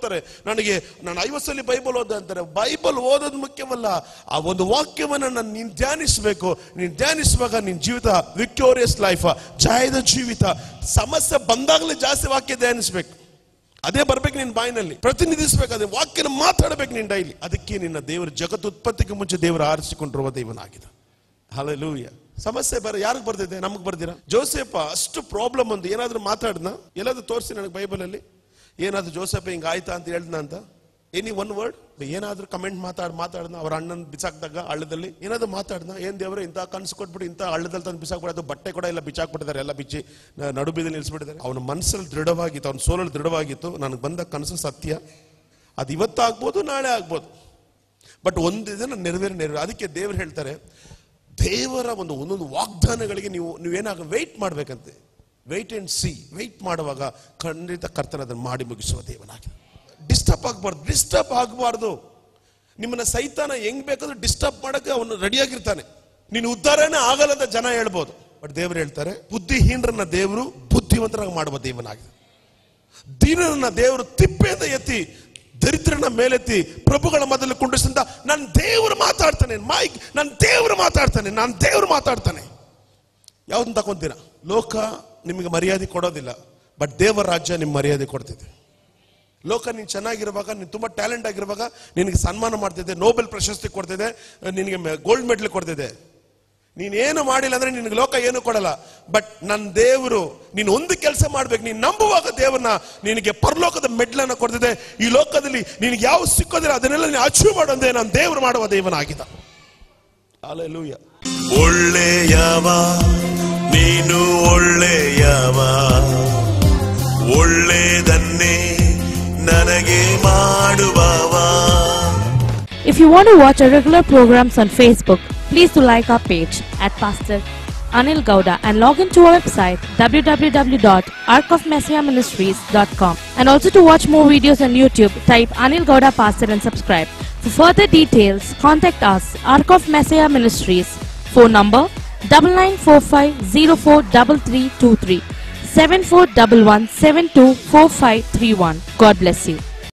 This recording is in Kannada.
ಹೇಳ್ತಾರೆ ನನಗೆ ನಾನು 50 ಸಲ ಬೈಬಲ್ ಓದ ಅಂತಾರೆ. ಬೈಬಲ್ ಓದೋದು ಮುಖ್ಯವಲ್ಲ, ಆ ಒಂದು ವಾಕ್ಯವನ್ನ ನೀನು ಧ್ಯಾನಿಸಬೇಕು. ನೀನು ಧ್ಯಾನಿಸುವಾಗ ನಿನ್ನ ಜೀವಿತ ವಿಕ್ಟೋರಿಯಸ್ ಲೈಫ್, ಜಯದ ಜೀವಿತ. ಸಮಸ್ಯೆ ಬಂದಾಗಲೇ ಜಾಸ್ತಿ ವಾಕ್ಯ ಧ್ಯಾನಿಸ್ಬೇಕು, ಅದೇ ಬರ್ಬೇಕು ನಿನ್ನ ಬಾಯಿನಲ್ಲಿ, ಪ್ರತಿನಿಧಿಸ್ಬೇಕು, ಅದೇ ವಾಕ್ಯನ ಮಾತಾಡಬೇಕು ನೀನು ಡೈಲಿ. ಅದಕ್ಕೆ ನಿನ್ನ ದೇವರು ಜಗತ್ತು ಉತ್ಪತ್ತಿಗೆ ಮುಂಚೆ ದೇವರು ಆರಿಸಿಕೊಂಡಿರುವ ದೇವನಾಗಿದೆ. ಹಲ್ಲೆಲೂಯಾ. ಸಮಸ್ಯೆ ಯಾರಿಗೆ ಬರ್ದಿದೆ? ನಮಗೆ ಬರ್ದಿರಾ? ಜೋಸೆಫ ಅಷ್ಟು ಪ್ರಾಬ್ಲಮ್ ಒಂದು ಏನಾದ್ರೂ ಮಾತಾಡ್ನ, ಎಲ್ಲಾದ್ರೂ ತೋರಿಸಿ ನನಗೆ ಬೈಬಲ್ ಅಲ್ಲಿ ಏನಾದ್ರು ಜೋಸೆಫ ಹಿಂಗ ಆಯ್ತಾ ಅಂತ ಹೇಳ್ದ ಅಂತ? ಎನಿ ಒನ್ ವರ್ಡ್ ಏನಾದ್ರೂ ಕಮೆಂಟ್ ಮಾತಾಡ್ನ? ಅವ್ರ ಅಣ್ಣನ ಬಿಸಾಕ್ದಾಗ ಹಳ್ಳದಲ್ಲಿ ಏನಾದ್ರು ಮಾತಾಡ್ನ? ಏನ್ ದೇವ್ರೆ ಇಂತ ಕನ್ಸು ಕೊಟ್ಬಿಟ್ಟು ಇಂತ ಹಳ್ಳದಲ್ಲಿ ತಂದು ಬಿಸಾಕ್ಬಿಡೋದು, ಬಟ್ಟೆ ಕೂಡ ಎಲ್ಲ ಬಿಚ್ಚಾಕ್ಬಿಟ್ಟಿದ್ದಾರೆ, ಎಲ್ಲ ಬಿಚ್ಚಿ ನಡು ಬೀದಿ ನಿಲ್ಸ್ಬಿಟ್ಟಿದ್ದಾರೆ. ಅವನ ಮನಸ್ಸಲ್ಲಿ ದೃಢವಾಗಿತ್ತು, ಅವನ ಸೋಲಲ್ಲಿ ದೃಢವಾಗಿತ್ತು, ನನಗೆ ಬಂದ ಕನಸು ಸತ್ಯ, ಅದು ಇವತ್ತಾಗ್ಬೋದು ನಾಳೆ ಆಗ್ಬೋದು, ಬಟ್ ಒಂದಿನ ನೆರವೇರಿ. ಅದಕ್ಕೆ ದೇವ್ರು ಹೇಳ್ತಾರೆ ದೇವರ ಒಂದೊಂದು ವಾಗ್ದಾನಗಳಿಗೆ ನೀವೇನಾಗ ವೆಯ್ಟ್ ಮಾಡ್ಬೇಕಂತೆ. Wait and see. ವೆಯ್ಟ್ ಮಾಡುವಾಗ ಖಂಡಿತ ಕರ್ತನ ಅದನ್ನು ಮಾಡಿ ಮುಗಿಸುವ ದೇವನಾಗಿದೆ. ಡಿಸ್ಟರ್ಬ್ ಆಗಬಾರ್ದು. ನಿಮ್ಮನ್ನ ಸೈತಾನ ಹೆಂಗ್ ಬೇಕಾದ್ರೂ ಡಿಸ್ಟರ್ಬ್ ಮಾಡಕ್ಕೆ ಅವನು ರೆಡಿಯಾಗಿರ್ತಾನೆ. ನೀನು ಉದ್ಧಾರನೇ ಆಗಲ್ಲ ಅಂತ ಜನ ಹೇಳ್ಬೋದು, ಬಟ್ ದೇವರು ಹೇಳ್ತಾರೆ ಬುದ್ಧಿಹೀನರನ್ನ ದೇವರು ಬುದ್ಧಿವಂತರಾಗಿ ಮಾಡುವ ದೇವನಾಗಿದೆ. ದೀನರನ್ನ ದೇವರು ತಿಪ್ಪೆಯಿಂದ ಎತ್ತಿ ದರಿದ್ರನ ಮೇಲೆತ್ತಿ ಪ್ರಭುಗಳ ಮೊದಲು ಕುಂಡಿಸಿದ ನನ್ನ ದೇವರು ಮಾತಾಡ್ತಾನೆ. ನನ್ನ ದೇವರು ಮಾತಾಡ್ತಾನೆ. ಯಾವ್ದನ್ನ ತಗೊಂತೀರ? ಲೋಕ ನಿಮಗೆ ಮರ್ಯಾದೆ ಕೊಡೋದಿಲ್ಲ, ಬಟ್ ದೇವರ ರಾಜ್ಯ ನಿಮ್ಗೆ ಮರ್ಯಾದೆ ಕೊಡ್ತಿದೆ. ಲೋಕ ನೀನು ಚೆನ್ನಾಗಿರುವಾಗ, ನೀನು ತುಂಬಾ ಟ್ಯಾಲೆಂಟ್ ಆಗಿರುವಾಗ ನಿನಗೆ ಸನ್ಮಾನ ಮಾಡ್ತಿದೆ, ನೋಬೆಲ್ ಪ್ರಶಸ್ತಿ ಕೊಡ್ತಿದೆ, ನಿನಗೆ ಗೋಲ್ಡ್ ಮೆಡಲ್ ಕೊಡ್ತಿದೆ. ನೀನೇನು ಮಾಡಿಲ್ಲ ಅಂದ್ರೆ ನಿನಗೆ ಲೋಕ ಏನು ಕೊಡಲ್ಲ. ಬಟ್ ನನ್ನ ದೇವರು, ನೀನು ಒಂದು ಕೆಲಸ ಮಾಡ್ಬೇಕು, ನೀನು ನಂಬುವಾಗ ದೇವರನ್ನ ನಿನಗೆ ಪರಲೋಕದ ಮೆಡ್ಲನ್ನ ಕೊಡ್ತಿದೆ. ಈ ಲೋಕದಲ್ಲಿ ನಿನಗೆ ಯಾವ ಸಿಕ್ಕೋದಿಲ್ಲ ಅದನ್ನೆಲ್ಲ ನೀನು ಅಚೀವ್ ಮಾಡೋದೇ ನನ್ನ ದೇವರು ಮಾಡುವ ದೇವನಾಗಿದ್ದ. ಹಲ್ಲೆಲೂಯಾ. ಒಳ್ಳೆಯವ ನೀನು, ಒಳ್ಳೆಯವ, ಒಳ್ಳೆಯದನ್ನೇ ನನಗೆ ಮಾಡುವವ. If you want to watch our regular programs on Facebook, please do like our page at Pastor Anil Gowda and log into our website www.arkofmessiahministries.com, and also to watch more videos on YouTube, type Anil Gowda Pastor and subscribe. For further details, contact us, Ark of Messiah Ministries, phone number 9945043323, 7411724531. God bless you.